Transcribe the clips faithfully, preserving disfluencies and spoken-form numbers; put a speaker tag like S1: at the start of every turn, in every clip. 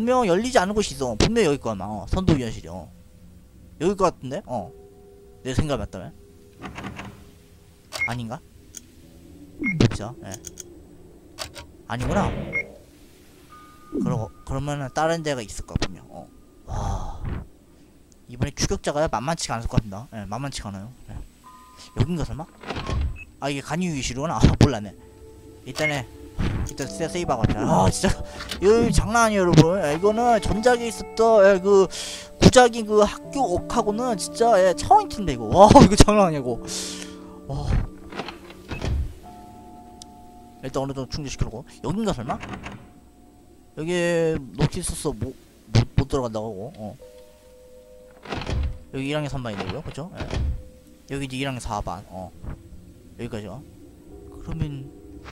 S1: 분명 열리지 않은 곳이 있어. 분명 여기 거야. 어, 선도위원실이. 어. 여기 거 같은데? 어. 내 생각 맞다면? 아닌가? 그쵸? 예. 아니구나. 그러, 그러면은 다른 데가 있을 거야, 분명. 어. 와. 이번에 추격자가 만만치가 않을 것 같습니다. 예, 만만치가 않아요. 예. 여긴가 설마? 아, 이게 간이유실이구나. 아, 몰랐네. 일단에, 일단 세, 세이브하고 왔다. 아, 진짜. 이거 장난 아니에요, 여러분. 예, 이거는 전작에 있었던, 예, 그, 구작이 그 학교 옥하고는 진짜, 예, 차원이 튼데, 이거. 와, 이거 장난 아니고. 와. 일단 어느 정도 충전시켜놓고. 여긴가 설마? 여기 노티스서 못, 못, 못 들어간다고. 어. 여기 일 학년 삼 반이네요, 그쵸? 예. 여기 이제 일 학년 사 반. 어. 여기까지요. 그러면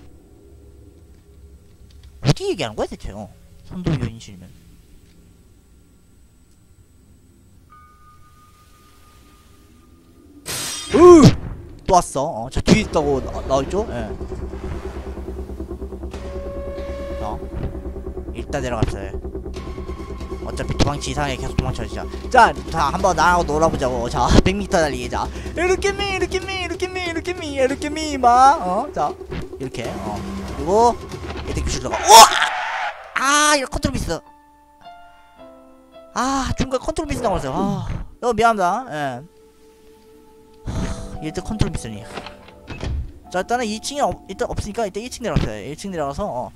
S1: 어디 얘기하는 거야 대체? 어. 선도위원실이면. 으! 또 왔어. 어. 저 뒤에 있다고 나, 나와있죠? 예. 자. 일단 내려갔어요. 어차피 도망치 이상하게 계속 도망쳐야지. 자, 자, 한번 나하고 놀아보자고. 자, 백 미터 달리기. 자, 이렇게 미, 이렇게 미, 이렇게 미, 이렇게 미, 이렇게 미, 막, 어, 자, 이렇게, 어, 그리고 이렇게 규슈다가, 우와! 아, 이거 컨트롤 미스. 아, 중간 컨트롤 미스 나왔어요. 아, 어, 미안합니다. 예. 일단 컨트롤 미스니. 자, 일단은 이 층에 없, 일단 없으니까 일단 일 층 내려갔어요. 일 층 내려가서, 어,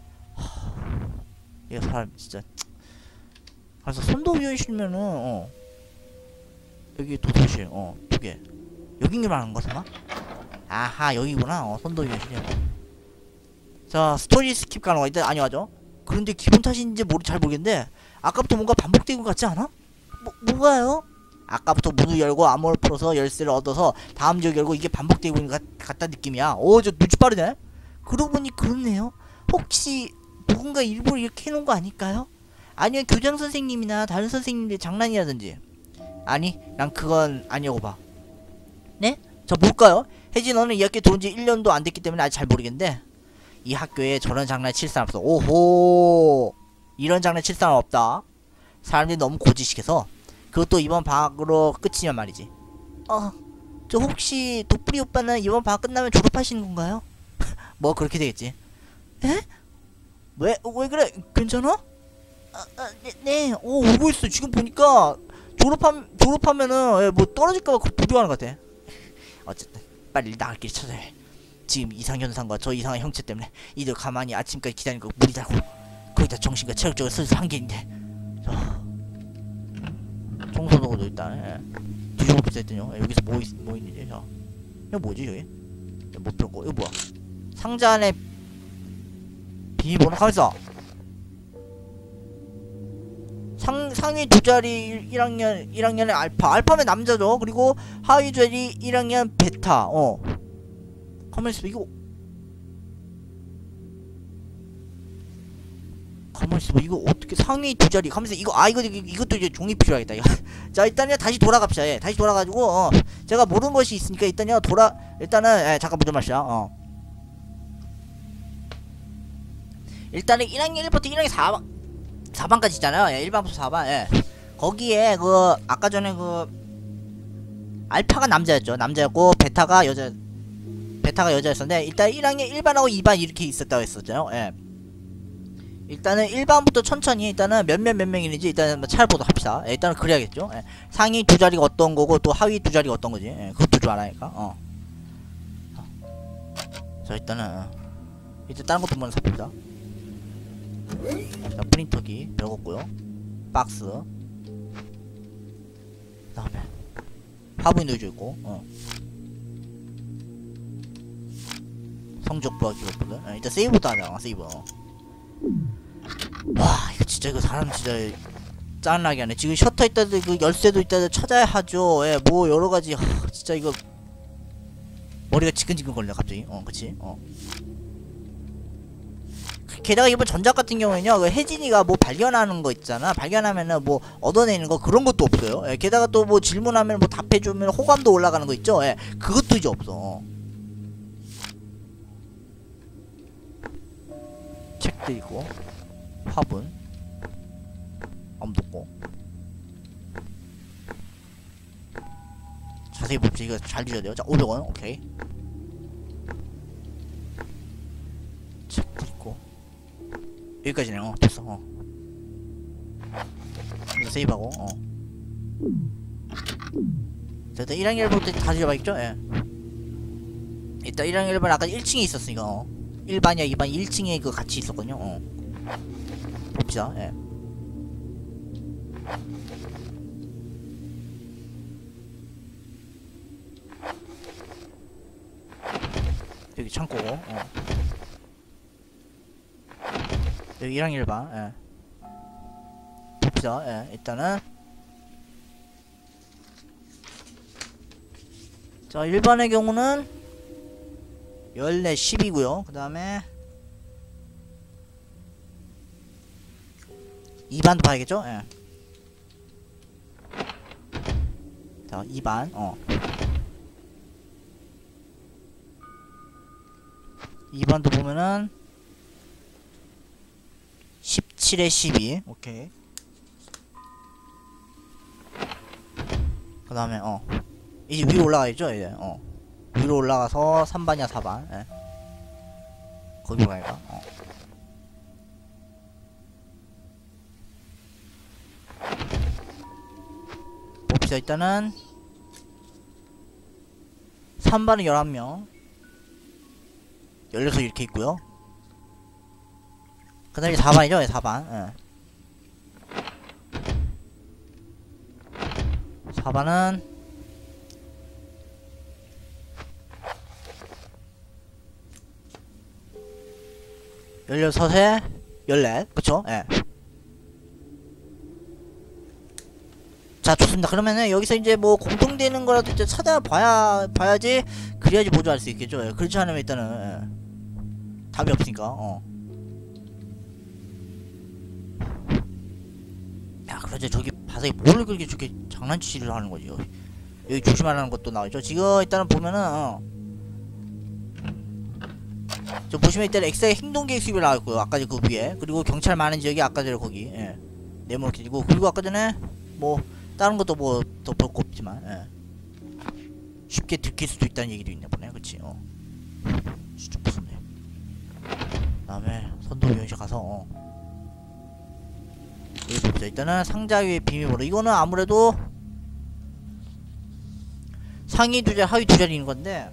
S1: 이거 사람 진짜. 그래서 선도위원실면은 어 여기 도서실 어 두개 여긴 게 말하는 거잖아. 아하 여기구나. 어 선도위원실이야. 자 스토리 스킵 가능한 일단 아니하죠. 그런데 기분 탓인지 모르 잘 모르겠는데 아까부터 뭔가 반복되는 것 같지 않아? 뭐 뭐가요? 아까부터 문을 열고 암호를 풀어서 열쇠를 얻어서 다음 지역 열고 이게 반복되고 있는 것 같다 느낌이야. 오 저 눈치 빠르네. 그러고 보니 그렇네요. 혹시 누군가 일부러 이렇게 해놓은 거 아닐까요? 아니면 교장 선생님이나 다른 선생님들의 장난이라든지. 아니 난 그건 아니라고 봐. 네? 저 뭘까요? 혜진 너는 이 학교에 들어온지 일 년도 안 됐기 때문에 아직 잘 모르겠는데 이 학교에 저런 장난 칠 사람 없어. 오호 이런 장난 칠 사람 없다. 사람들이 너무 고지식해서. 그것도 이번 방학으로 끝이면 말이지. 어, 저 혹시 독불이 오빠는 이번 방학 끝나면 졸업하시는 건가요? 뭐 그렇게 되겠지. 에? 왜? 왜 그래? 괜찮아? 아, 아, 네, 네. 오, 오고 있어. 지금 보니까 졸업함 졸업하면은 예, 뭐 떨어질까봐 부조하는 것 같아. 어쨌든 빨리 나갈 길 찾아야 해. 지금 이상현상과 저 이상한 형체 때문에 이들 가만히 아침까지 기다리는 거 무리 달고 거기다 정신과 체력적으로 슬슬 한계인데. 자, 청소도구도 일단 예. 뒤져봅시다 했더니요. 예, 여기서 뭐, 있, 뭐 있는지. 자, 이거 뭐지 저기? 못 들었고 이거 뭐야? 상자 안에 비밀번호 가만있어. 상, 상위 두 자리 일 학년, 일 학년의 알파. 알파면 남자죠. 그리고 하위 두 자리 일 학년 베타. 어. 가만있어. 이거. 가만있어. 이거 어떻게 상위 두 자리. 가만있어. 이거, 아, 이거, 이것도 이제 종이 필요하겠다. 이거. 자, 일단요. 다시 돌아갑시다. 예. 다시 돌아가지고, 어. 제가 모르는 것이 있으니까 일단요. 돌아, 일단은, 예. 잠깐 보자 마시다. 어. 일단은 일 학년 일부터 일 학년 사 반. 사 반까지 있잖아요. 예, 일 반부터 사 반. 예. 거기에 그 아까 전에 그 알파가 남자였죠. 남자였고 베타가 여자 베타가 여자였었는데 일단 일 학년 일 반하고 이 반 이렇게 있었다고 했었죠. 예. 일단은 일 반부터 천천히 일단은 몇몇 몇 명이는지 일단은 찾아보도록 합시다. 예, 일단은 그래야겠죠. 예. 상위 두 자리가 어떤 거고 또 하위 두 자리가 어떤 거지. 예, 그것도 좀 알아야니까. 어. 자, 일단은 어. 이제 다른 것도 한번 살펴보자. 자, 프린터기 배웠고요. 박스. 그 다음에 화분이 놓여져 있고. 어. 성적 부하 기록부들. 어, 일단 세이브도 하자. 세이브. 어. 와 이거 진짜 이거 사람 진짜 짠나게 하네. 지금 셔터 있다도 그 열쇠도 있다도 찾아야 하죠. 예, 뭐 여러가지. 하, 진짜 이거 머리가 지끈지끈 걸려 갑자기. 어 그치. 어. 게다가 이번 전작 같은 경우에는요, 그 혜진이가 뭐 발견하는 거 있잖아. 발견하면은 뭐 얻어내는 거 그런 것도 없어요. 예, 게다가 또 뭐 질문하면 뭐 답해주면 호감도 올라가는 거 있죠. 예, 그것도 이제 없어. 책도 있고, 화분. 아무도 없고. 자세히 봅시다. 이거 잘 드셔야 돼요. 자, 오백 원. 오케이. 책도 있고. 여기까지네요. 어, 됐어. 어. 이거 세이브하고. 어. 자, 일단 일 학년 일 번부터 다 드려봐야겠죠? 예. 일단 일 학년 일 번 아까 일 층에 있었으니까. 어. 일 반이야 이 반 일 층에 그 같이 있었거든요. 어. 봅시다. 예. 여기 창고고. 어. 여기 일 학년 일 반. 예. 봅시다. 예. 일단은 자, 일 반의 경우는 열네, 십이고요. 그 다음에 이 반도 봐야겠죠? 예. 자, 이 반. 어. 이 반도 보면은 십칠에 십이. 오케이. 그 다음에 어 이제 위로 올라가야죠. 이제 어 위로 올라가서 삼 반이야 사 반. 예. 거기로 가야겠다. 어. 봅시다. 일단은 삼 반은 열한 명, 열여섯 이렇게 있고요. 그 다음에 사 반이죠. 사 반. 예. 사 반은 열여섯에 열넷. 그쵸? 예. 자, 좋습니다. 그러면은 여기서 이제 뭐 공통되는 거라도 이제 찾아봐야 봐야지, 그래야지 보조할 수 있겠죠. 예. 그렇지 않으면 일단은 예. 답이 없으니까. 어. 야, 그러지. 저기 바닥에 뭘 그렇게 저렇게 장난치를 하는 거지. 여기, 여기 조심하라는 것도 나오죠. 지금 일단은 보면은 어. 저 보시면 일단 엑스의 행동계획 수입이 나왔고요. 아까 그 위에. 그리고 경찰 많은 지역이 아까 전에 거기. 예. 네모로 켜지고. 그리고 아까 전에 뭐 다른 것도 뭐 더 볼 거 없지만 예. 쉽게 들킬 수도 있다는 얘기도 있네 보네. 그치? 어. 진짜 무섭네. 그 다음에 선도위원실 가서 어. 여기 봅시다. 일단은 상자 위에 비밀번호. 이거는 아무래도 상위 두 자리, 하위 두 자리 있는 건데,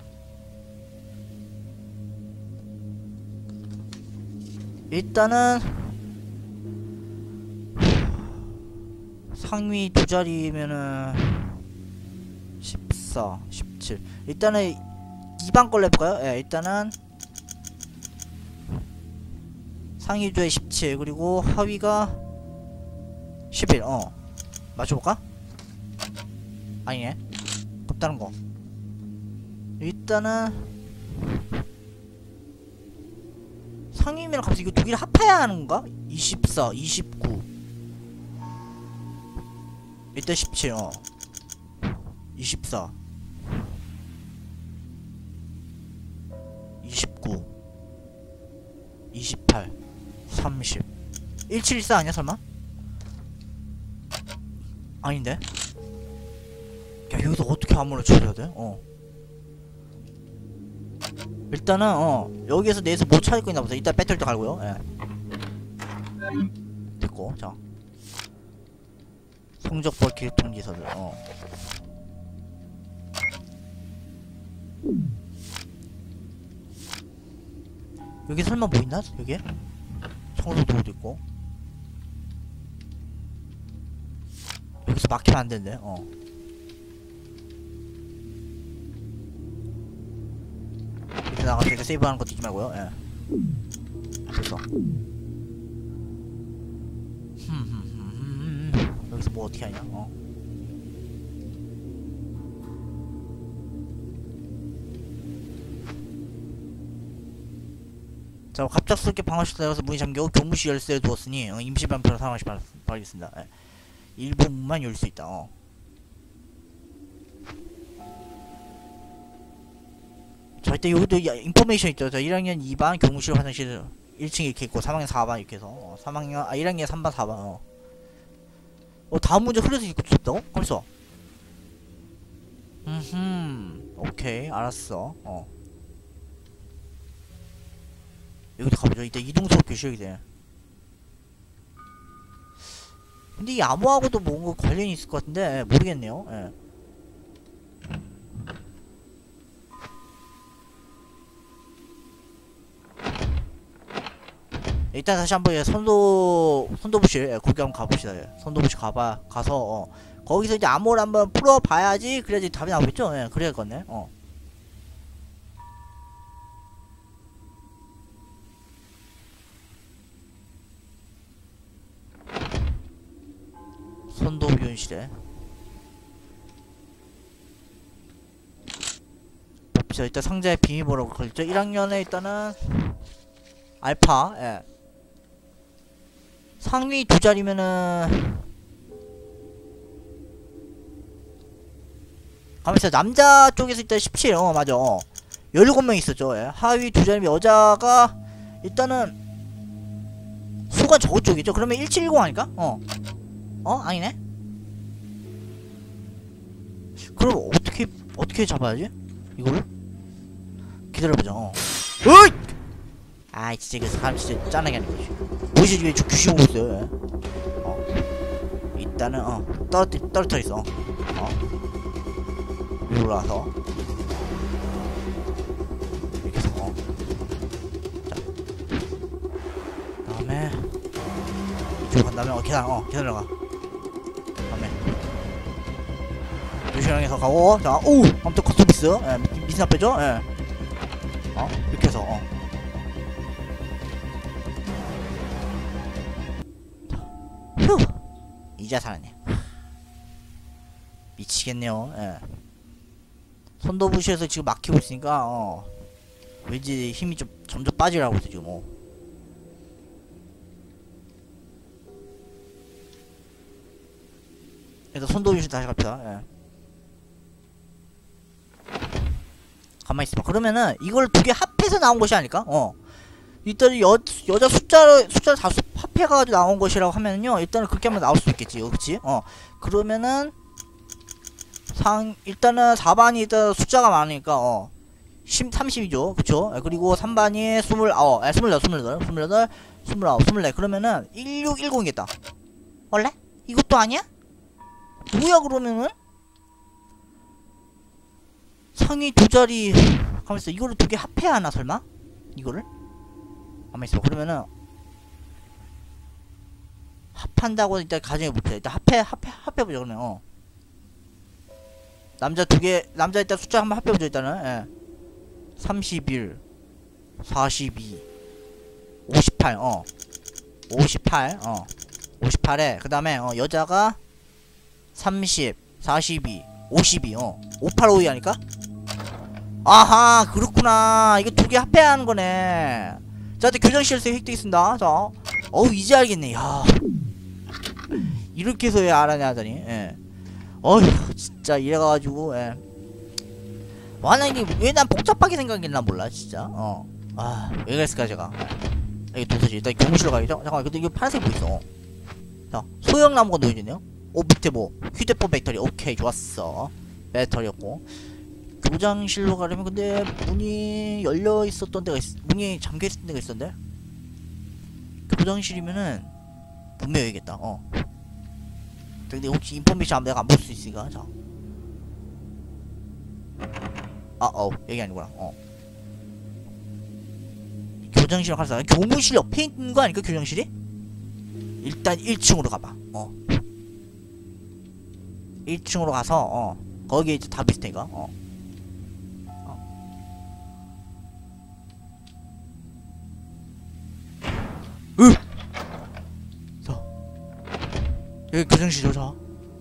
S1: 일단은 상위 두 자리면은 십사, 십칠. 일단은 이 반 걸로 해볼까요? 예, 일단은 상위 두에 십칠, 그리고 하위가 십일. 어, 맞춰볼까? 아니네. 없다는 거. 일단은 상위면 갑자기 이거 두 개를 합해야 하는 건가? 이십사, 이십구. 일단 십칠. 어. 이십사, 이십구, 이십팔, 삼십. 일칠일사 아니야 설마? 아닌데? 야, 여기서 어떻게 암호를 처리해야 돼? 어. 일단은 어 여기에서 내에서 못 찾을 거 있나 보다. 일단 배터리도 갈고요. 예. 됐고. 자, 성적벌 길통지서들. 어. 여기 설마 뭐 있나? 여기에? 청소 도구도 있고. 여기서 막히면 안 되는데. 어. 이렇게 나가서 이렇게 세이브하는 거 잊지 말고요. 예. 됐어. 흠흠흠흠. 여기서 뭐 어떻게 하냐? 어. 자, 갑작스럽게 방어실에 들어가서 문이 잠겨 교무실 열쇠를 두었으니 어, 임시 반표로 사용하시 바라겠습니다. 예. 일부 문만 열 수 있다. 어. 자, 일단 여기도 인포메이션 있죠. 자, 일 학년 이 반 교무실 화장실 일 층에 이렇게 있고, 삼 학년 사 반 이렇게 해서 어, 삼 학년 아 일 학년 삼 반 사 반. 어. 어 다음 문제 흘려서 읽고 싶다고? 가만있어. 음흠 오케이 알았어. 어 여기도 가보죠. 이따 이동수업 교실이 돼. 근데 이 암호하고도 뭔가 관련이 있을 것 같은데 모르겠네요. 예. 일단 다시 한번 선도 선도부실 예, 거기 한번 가봅시다. 예. 선도부실 가봐 가서 어, 거기서 이제 암호를 한번 풀어봐야지 그래야지 답이 나오겠죠. 예, 그래야겠네. 어. 선도위원실에 봅시다. 일단 상자에 비밀번호가 걸렸죠. 일 학년에 일단은 알파 예. 상위 두 자리면은 가만있어. 남자 쪽에서 일단 십칠 어 맞아 어 열일곱 명 있었죠. 예. 하위 두 자리면 여자가 일단은 수가 저거 쪽이죠. 그러면 일칠일공 아닐까? 어 어? 아니네? 그럼 어떻게 어떻게 잡아야지? 이거를? 기다려보자. 어 어이! 아이 진짜 이거 사람 진짜 짠하게 하는 거지. 뭐지 왜 저 귀신 오고 있어요. 예. 어 일단은 어 떨어뜨 떨어뜨려 있어. 어 위로 올라와서 이렇게 해서 어 자 다음에 이쪽으로 간 다음에 어 계단 어 계단 올라가. 다음에 요시랑에서 가고 자 오우 아무튼 커스비스 예 미신 앞에죠. 예 어 이렇게 해서 어 휴 이제 살았네. 미치겠네요. 예. 선도부시에서 지금 막히고 있으니까 어 왠지 힘이 좀 점점 빠지라고 있어 지금. 어. 그래서 선도부시 다시 갑시다. 예. 가만히 있어봐. 그러면은 이걸 두 개 합해서 나온 것이 아닐까? 어. 일단 여 여자 숫자를 숫자를 다 합해가지고 나온 것이라고 하면은요. 일단은 그렇게 하면 나올 수 있겠지. 그렇지? 어. 그러면은 상 일단은 사 반이 일단 숫자가 많으니까 어 삼십이죠. 그쵸? 그리고 삼 반이 스물 어 아, 스물여덟 스물여덟 스물여덟 스물아홉 스물네 그러면은 일육일공이겠다. 원래? 이것도 아니야? 뭐야 그러면은? 상위 두 자리 가만있어. 이거를 두 개 합해야 하나 설마? 이거를? 가만있어. 그러면은 합한다고 일단 가정해볼게요. 일단 합해 합해 합해보자 그러면. 어 남자 두 개 남자 일단 숫자 한번 합해보자 일단은. 예. 삼십일 사십이 오십팔 어 오십팔 어 오십팔에 그 다음에 어 여자가 삼십 사십이 오십이 어 오팔오이 하니까 아하 그렇구나. 이거 두 개 합해야 하는 거네. 자 일단 교장실에서 획득했습니다. 자 어우 이제 알겠네. 야 이렇게 해서 왜 알아내 하다니. 예. 어휴 진짜 이래가지고 예. 와나 이게 왜 난 복잡하게 생각했나 몰라 진짜. 어 아 왜 그랬을까 제가. 여기 도서실 일단 교무실로 가야죠. 잠깐만 근데 이거 파란색 뭐 있어. 자 소형나무가 놓여있네요. 오 밑에 뭐 휴대폰 배터리. 오케이 좋았어. 배터리였고 교장실로 가려면 근데 문이 열려 있었던 데가 있 문이 잠겨 있었던 데가 있었는데 교장실이면은 분명 여기겠다. 어 근데 혹시 인포메이션 내가 안 볼 수 있으니까 자 아 어 여기 아니구나. 어 교장실 가서 교무실 옆에 있는 거 아닐까 교장실이? 일단 일 층으로 가봐. 어 일 층으로 가서 어 거기에 이제 답이 있을 테니까. 어 으! 자 여기 교정실이죠. 자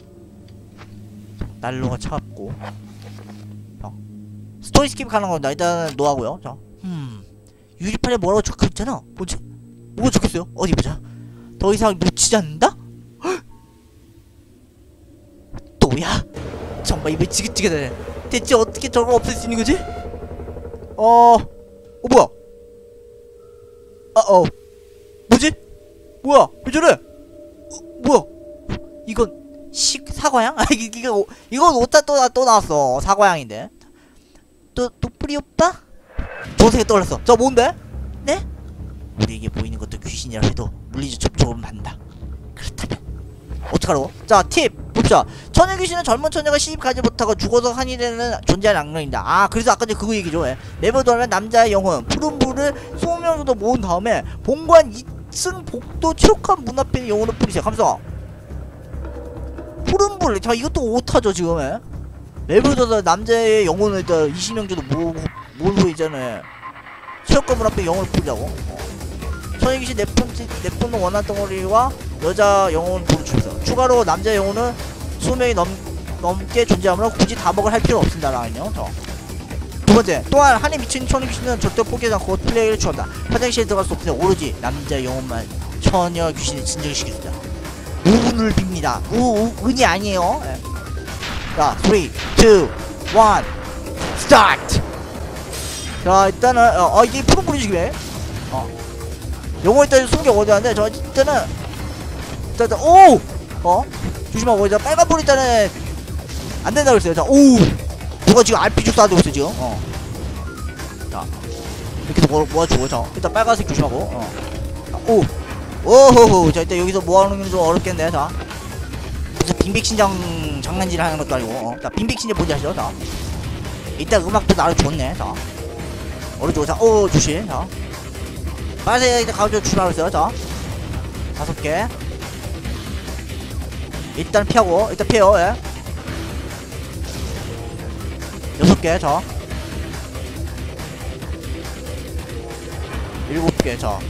S1: 난로가 차갑고 자 스토리 스킵 가는 건 나 일단 노하고요. 자 음 유리판에 뭐라고 적혀있잖아. 뭐지? 뭐가 적혀있어요? 어디 보자. 더 이상 놓치지 않는다? 헉! 또야? 정말 입에 지긋지긋하네. 대체 어떻게 저걸 없앨 수 있는 거지? 어... 어 뭐야? 아어 뭐지? 뭐야? 왜 저래? 어, 뭐야? 이건 시 사과향? 아 이거 이건 오타 또 또 나왔어. 사과향인데. 또 또뿌리 오빠? 조색이 떠올랐어. 저 뭔데? 네? 우리에게 보이는 것도 귀신이라 해도 물리적 접촉은 받는다. 그렇다면 어떡하라고? 자, 팁 봅시다. 처녀 귀신은 젊은 처녀가 시집 가지 못하고 죽어서 한이 되는 존재하는 악령입니다. 아, 그래서 아까 전에 그거 얘기죠. 예. 내버려 하면 남자의 영혼 푸른 불을 이십 명 정도 모은 다음에 본관 이층 복도 칠흑한 문 앞에 있는 영혼을 뿌리세요. 감사. 푸른 불. 자, 이것도 오타죠 지금. 예. 내버려 남자의 영혼을 일단 이십 명 정도 모으고 모으고 있잖아요. 칠흑한 문 앞에 영혼을 뿌리자고. 어. 처녀 귀신 내뿜는 원한 덩어리와 여자 영혼을 보여주면서 추가로 남자 영혼은 이십 명이 넘, 넘게 존재하므로 굳이 다먹을 할 필요 없습니다라는요. 두 번째, 또한 한이 미친 처녀 귀신은 절대 포기하지 않고 플레이를 추한다. 화장실에 들어갈 수 없으니 오로지 남자 영혼만 처녀 귀신을 진정시키겠다. 우운을 빕니다. 우, 우, 은이 아니에요. 네. 자, 삼, 이, 일, 스타트! 자, 일단은, 어, 어 이게 푸른 불이 지금 어. 영어 일단 숨겨 어디한데, 저, 일단은, 일단, 오! 어? 조심하고, 이제 빨간불 일단은, 안 된다고 했어요. 자, 오! 누가 지금 알피지 쏴주고 있어, 지금. 어. 자, 이렇게 모, 모아주고, 자, 일단 빨간색 조심하고, 어. 자, 오! 오호호! 자, 일단 여기서 모아놓는 게 좀 어렵겠네, 자. 무슨 빈백신장 장난질 하는 것도 아니고, 어. 자, 빈백신장 뭔지 아시죠? 자. 일단 음악도 나를 줬네, 자. 오른쪽, 자, 오, 조심, 자. 빨간색 일단 가운데로 출발했어요, 자. 다섯 개. 일단 피하고, 일단 피해요, 예. 여섯 개, 자. 일곱 개, 자.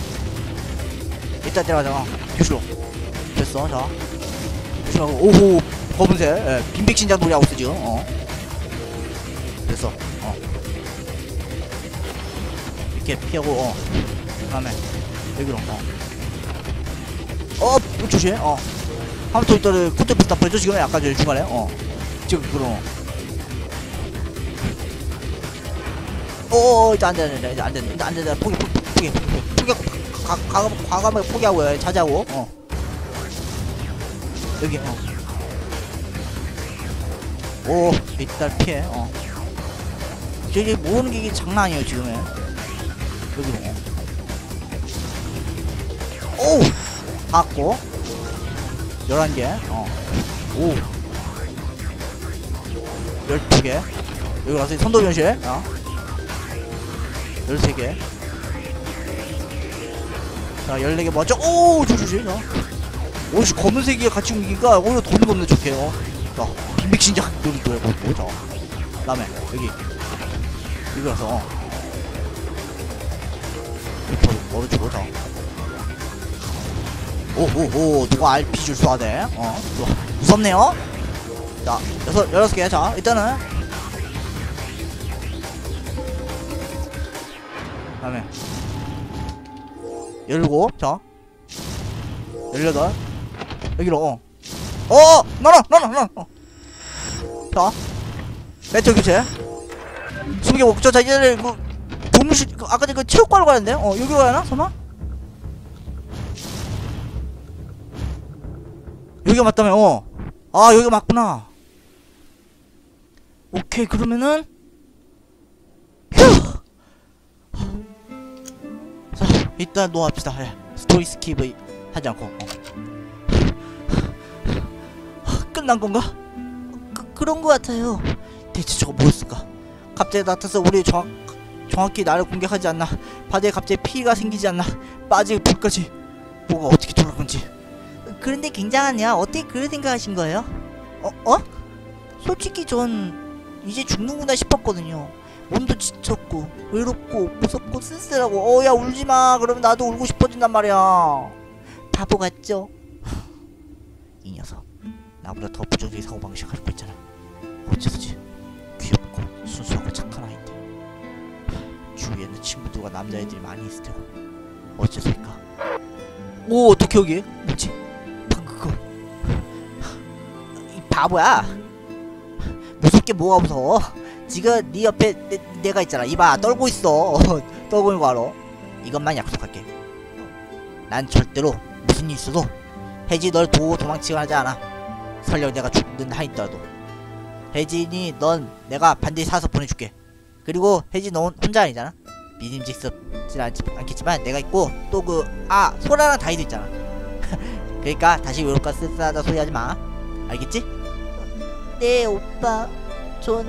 S1: 일단 들어가자, 어. 교실로. 됐어, 자. 조심하고, 오호, 검은색, 예. 빈백신장 놀이 하고 있어, 지금, 어. 됐어, 어. 이렇게 피하고, 어. 그 다음에, 여기로, 어. 어, 조심, 어. 한번 더 있다를 콘텐츠 다 보여줘, 지금 약간 저 중간에, 어. 지금, 그럼. 어어, 이제 안 돼, 안 돼, 이제 안 돼, 이제 안 돼, 안 돼, 포기, 포기, 포기, 포기, 포기하고, 가, 가, 과감하게 포기하고, 자제하고, 어. 여기, 어. 오, 일단 피해, 어. 저기 모으는 게 이게 장난 아니에요, 지금은. 여기로, 어. 오! 받고, 열한 개, 어. 오. 열두 개. 여기 가서 선도 변실, 어. 열세 개. 자, 열네 개 먼저, 오! 조조지, 자. 오씨, 검은색이 같이 움직이니까 오히려 더 무겁네, 좋게, 어. 자, 빈백신장, 여기 또 해보고, 자. 그 다음에, 여기. 여기 가서, 어. 이렇게 오른쪽으로, 자. 오오오, 누가 알피지를 쏴대? 어, 좋아. 무섭네요? 자, 여섯, 여섯 개, 자, 일단은. 그 다음에 열일곱, 자 열여덟, 여기로, 어 어! 나나! 나나! 나나! 어. 자 멘트 교체 스무 개 먹죠. 자, 이제 뭐 동물실, 그, 아까 그 체육관으로 가는데? 어, 여기로 가야나? 설마? 여기가 맞다며, 어. 아, 여기가 맞구나. 오케이, 그러면은 휴! 자, 일단 놓합시다. 예. 스토리 스킵을 하지 않고, 어. 끝난 건가? 그, 그런 것 같아요. 대체 저거 뭐였을까? 갑자기 나타나서 우리 정확, 정확히 나를 공격하지 않나? 바다에 갑자기 피가 생기지 않나? 빠질 불까지 뭐가 어떻게 돌아갈 건지. 그런데 굉장하네요. 어떻게 그런 생각하신 거예요? 어? 어? 솔직히 전 이제 죽는구나 싶었거든요. 몸도 지쳤고 외롭고 무섭고 쓸쓸하고. 어, 야, 울지마. 그러면 나도 울고 싶어진단 말이야. 바보 같죠? 이 녀석 나보다 더 부정적인 사고방식 할 거 있잖아. 어째서지? 귀엽고 순수하고 착한 아이인데 주위에는 친구들과 남자애들이 많이 있을 테고 어째서일까? 오, 어떻게 여기? 뭐지? 방금 그거 이 바보야. 무섭게 뭐가 무서워? 지금 네 옆에 내, 내가 있잖아. 이봐, 떨고 있어. 떨고 있는 거 알아? 이것만 약속할게. 난 절대로 무슨 일 있어도 혜지 널 보고 도망치려 하지 않아. 설령 내가 죽는 한이더라도. 혜진이 넌 내가 반드시 사서 보내줄게. 그리고 혜진 넌 혼자 아니잖아. 믿음직스럽진 않겠지만 내가 있고 또 그 아 소라랑 다이도 있잖아. 그러니까 다시 외롭고 쓸쓸하다 소리 하지마. 알겠지? 네 오빠. 전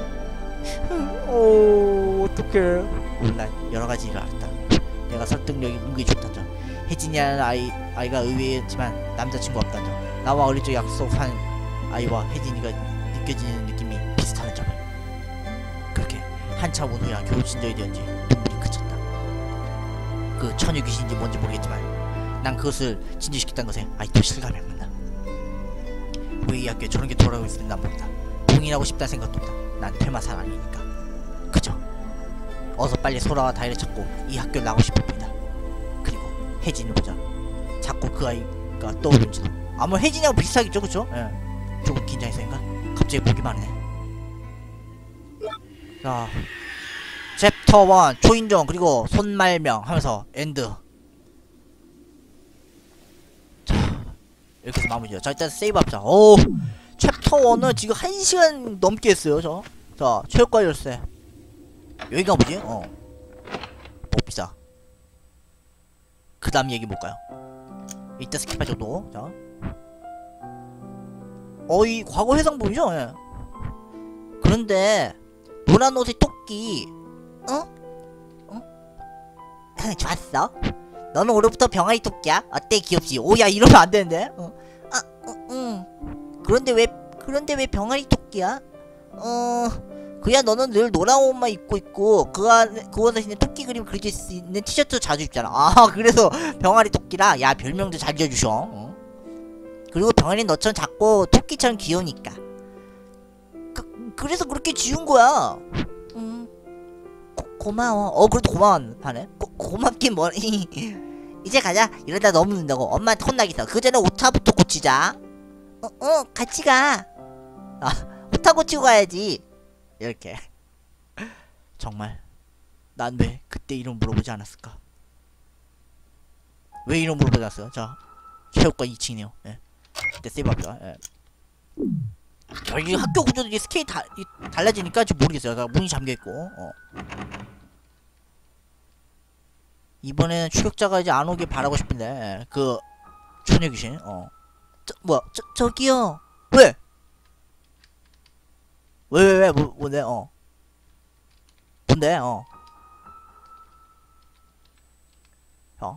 S1: 오 어떡해. 오늘 난 여러가지 일을 알았다. 내가 설득력이 은근히 좋다는 점, 혜진이라는 아이, 아이가 의외였지만 남자친구 없다는 점, 나와 어릴 적 약속한 아이와 혜진이가 느껴지는 느낌이 비슷하는 점을. 그렇게 한참 온 후야 겨우 진정이 되었는지 눈물이 그쳤다. 그 처녀 귀신인지 뭔지 모르겠지만 난 그것을 진지시켰다는 것에 아직도 실감이 안 난다. 왜 이 학교에 저런 게 돌아가고 있을지 난 모른다. 봉인하고 싶다는 생각도 없다. 난 퇴마산 아니니까. 그저 어서 빨리 소라와 다이를 찾고 이 학교를 나가고 싶을 뿐이다. 그리고 혜진을 보자. 자꾸 그 아이가 떠오르는지도. 아마 혜진이하고 비슷하겠죠, 그쵸? 예. 조금 긴장해서인가? 갑자기 목이 마르네. 자, 챕터 일 초인종 그리고 손말명 하면서 엔드. 자, 이렇게 해서 마무리죠. 자, 일단 세이브합시다. 오, 챕터 일은 지금 한 시간 넘게 했어요, 저. 자, 체육관 열쇠. 여기가 뭐지? 어. 봅시다. 그 다음 얘기 볼까요? 이따 스킵할 정도. 자. 어이, 과거 해상본이죠? 예. 그런데, 노란 옷의 토끼. 어? 어? 좋았어. 너는 올해부터 병아리 토끼야? 어때, 귀엽지? 오야, 이러면 안 되는데? 어. 아, 어, 응. 그런데 왜, 그런데 왜 병아리 토끼야? 어. 그야 너는 늘 노란 옷만 입고 있고 그 안에 그거 대신에 토끼 그림 그려져 있는 티셔츠 자주 입잖아. 아 그래서 병아리 토끼라. 야 별명도 잘 지어주셔. 어? 그리고 병아리 너처럼 작고 토끼처럼 귀여우니까. 그, 그래서 그렇게 지운 거야. 음 고, 고마워. 어 그래도 고마워하네. 고, 고맙긴 뭐. 이제 가자. 이러다 너무 늦는다고 엄마한테 혼나겠어. 그 전에 오타부터 고치자. 어, 어 같이 가. 아 오타 고치고 가야지. 이렇게. 정말 난 왜 그때 이름 물어보지 않았을까? 왜 이름 물어보지 않았어요? 자, 체육관 이 층이네요. 예. 이때 세이브합시다. 예. 이 학교 구조들이 스케일이 다, 이, 달라지니까 좀 모르겠어요. 그러니까 문이 잠겨있고. 어. 이번에는 추격자가 이제 안 오길 바라고 싶은데. 예. 그 처녀 귀신. 어. 저 뭐야? 저 저기요. 왜? 왜, 왜, 왜, 뭐, 뭔데, 어. 뭔데, 어. 어.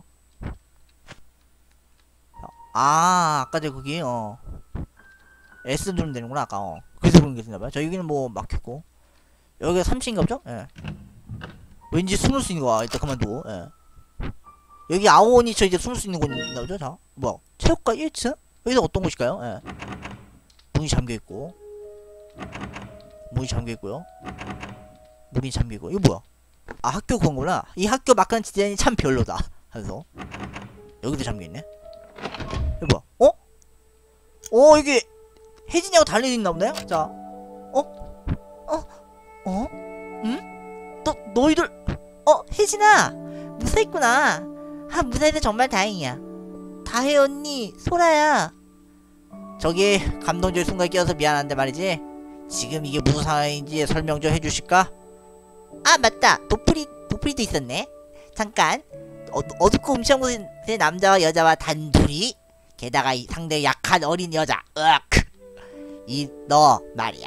S1: 아, 아까 전에 거기, 어. S 누르면 되는구나, 아까, 어. 그래서 그런 게 있나봐요. 자, 여기는 뭐, 막혔고. 여기가 삼 층인가 보죠? 예. 왠지 숨을 수 있는 거야. 일단 그만두고, 예. 여기 아오니 저 이제 숨을 수 있는 곳 있나 보죠? 자, 뭐야. 체육관 일 층? 여기서 어떤 곳일까요? 예. 문이 잠겨있고. 문이 잠겨있고요. 문이 잠기고. 이거 뭐야? 아 학교 그건구나. 이 학교 막간 디자인이 참 별로다 하면서 여기도 잠겨있네. 이거 뭐야? 어? 어 이게 혜진이하고 달려있나 보네요? 자 어? 어? 어? 응? 너, 너희들 어? 혜진아 무사했구나. 아 무사해서 정말 다행이야. 다혜 언니 소라야. 저기 감동적인 순간에 끼어서 미안한데 말이지, 지금 이게 무슨 상황인지 설명 좀 해주실까? 아 맞다, 도프리 도프리도 있었네. 잠깐. 어, 어둡고 음식무슨 남자와 여자와 단둘이, 게다가 이 상당히 약한 어린 여자. 으악. 이 너 말이야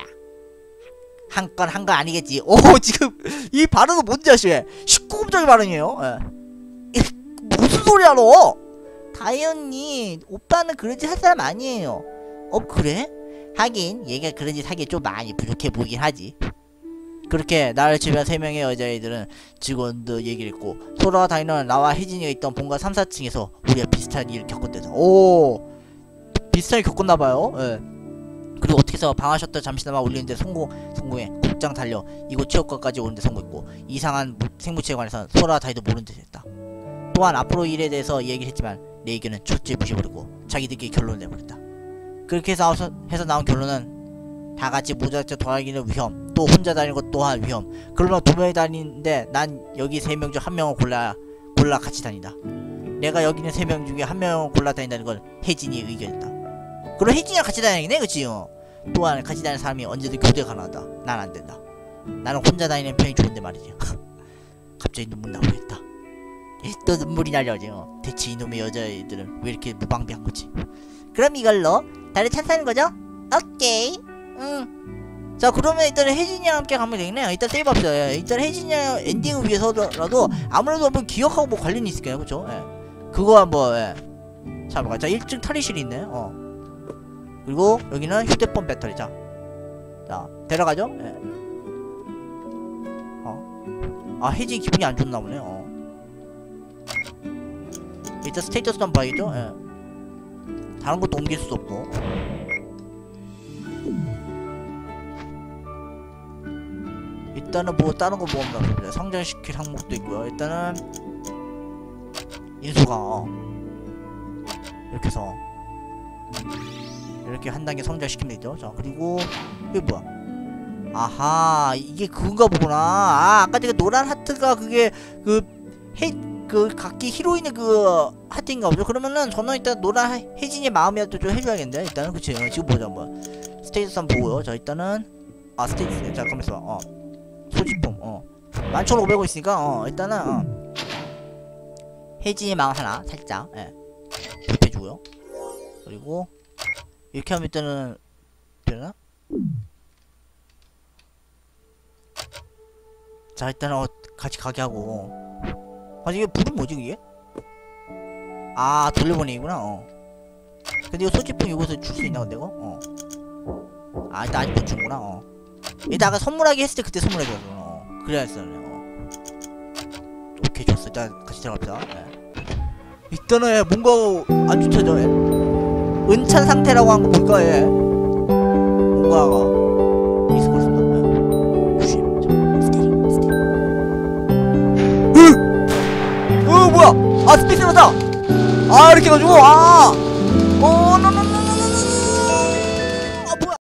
S1: 한 건 한 건 아니겠지. 오 지금 이 발언은 뭔지 아시게? 십구 금적인 발언이에요. 예. 무슨 소리야 너? 다혜 언니 오빠는 그런 짓 할 사람 아니에요. 어 그래? 하긴 얘가 그런 짓 하기에 좀 많이 부족해 보이긴 하지. 그렇게 나를 지배한 세 명의 여자애들은 직원도 얘기를 했고, 소라와 다이는 나와 혜진이가 있던 본가 삼, 사 층에서 우리가 비슷한 일을 겪었대서. 오 비슷하게 겪었나봐요. 예. 그리고 어떻게 해서 방하셨던 잠시나마 올리는데 성공, 성공해 곧장 달려 이곳 체육관까지 오는데 성공했고, 이상한 생물체에 관해서는 소라와 다이도 모르는 듯 했다. 또한 앞으로 일에 대해서 얘기를 했지만 내 의견은 철저히 무시해버리고 자기들끼리 결론을 내버렸다. 그렇게 해서, 해서 나온 결론은 다같이 무작정 돌아다니는 위험, 또 혼자 다니는 것 또한 위험. 그러면 두 명이 다니는데 난 여기 세 명 중 한 명을 골라 골라 같이 다닌다. 내가 여기 있는 세 명 중에 한 명을 골라 다닌다는 건 혜진이의 의견이다. 그럼 혜진이랑 같이 다니겠네 그치? 어. 또한 같이 다니는 사람이 언제든 교대 가능하다. 난 안된다. 나는 혼자 다니는 편이 좋은데 말이지. 갑자기 눈물 나오겠다. 또 눈물이 날려지. 어. 대체 이놈의 여자애들은 왜 이렇게 무방비한 거지? 그럼 이걸로 다들 찬사하는 거죠? 오케이. 응. 자 그러면 일단은 혜진이랑 함께 가면 되겠네요. 일단 세이브합시다. 예. 일단 혜진이랑 엔딩을 위해서라도 아무래도 한번 기억하고 뭐 관련이 있을까요? 그쵸? 예. 그거 한번 예. 잡아가. 자 일 층 탈의실이 있네. 어. 그리고 여기는 휴대폰 배터리. 자, 자 데려가죠. 예. 어. 아 혜진이 기분이 안 좋나 보네. 어. 일단 스테이터스 한번 봐야겠죠? 예. 다른 것도 옮길 수 없고. 일단은 뭐 다른 거 모험도 없습니다. 성장시킬 항목도 있고요. 일단은 인수가 어. 이렇게 해서 이렇게 한 단계 성장시키면 되죠. 자 그리고 이게 뭐야? 아하 이게 그건가 보구나. 아 아까 제가 노란 하트가 그게 그 해 그 각기 히로인의 그 하트인가 보죠. 그러면은 저는 일단 노란 혜진이의 마음이라도 좀 해줘야겠는데 일단은 그치. 어, 지금 보자 한번 스테이터스 한번 보고요. 자 일단은 아 스테이터스 자 가만있어. 어 소지품 어 만 천오백 원 있으니까 어 일단은 어 혜진이의 마음 하나 살짝 예 부패주고요. 그리고 이렇게 하면 일단은 되나? 자 일단은 어 같이 가게 하고. 아 이게 불은 뭐지 이게? 아 돌려보내기구나. 어 근데 이거 소지품 이곳에 줄 수 있나 근데 이거? 어 아 일단 아직 못 주는구나. 어 일단 아까 선물하기 했을 때 그때 선물해줘서 어 그래야 했었네. 어 오케이 좋았어. 일단 같이 들어갑시다. 네. 일단은 뭔가 안 좋죠. 예. 은찬 상태라고 한 거 보니까 예. 뭔가가 있을 것 같습니다. 예. 슈 스테리 스테리 으! 어 뭐야 아 스페이스 넣었다. 아 이렇게 넣어주고 아